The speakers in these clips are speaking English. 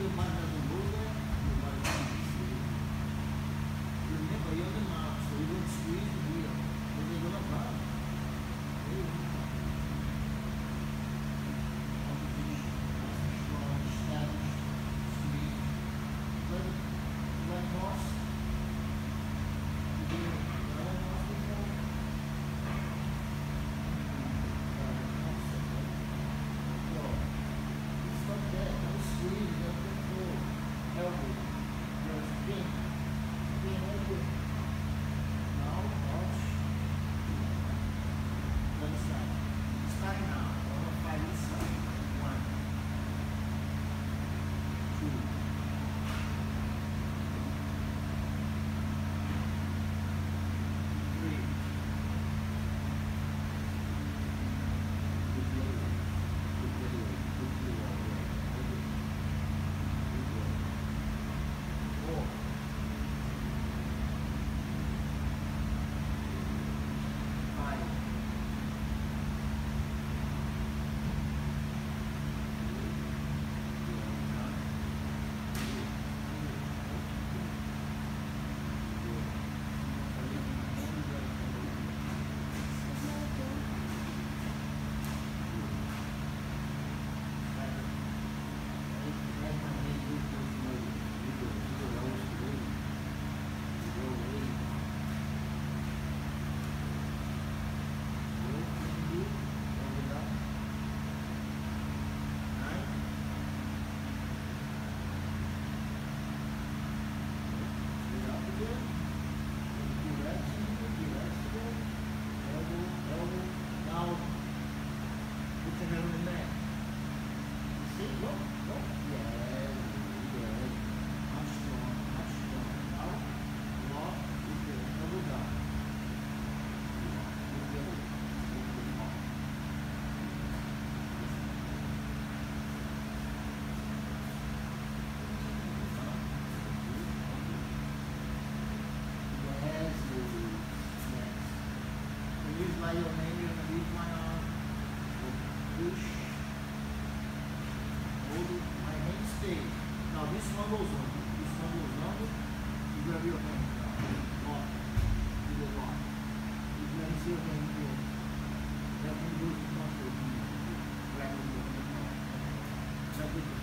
my name, you're going to leave my arm. Push. Hold it. My hand stays. Now this one goes on. This one goes on. You grab your hand. Lock. Do the lock. You grab your hand here. That one goes to comfort. Grab it. That's it.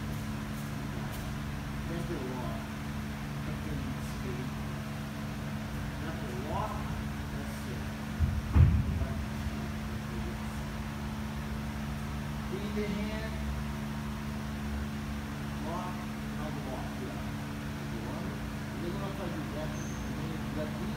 That's the lock. That can stay. That's the lock. That's it. Leave the hand. Lock. Now the lock. You're going to try to do that.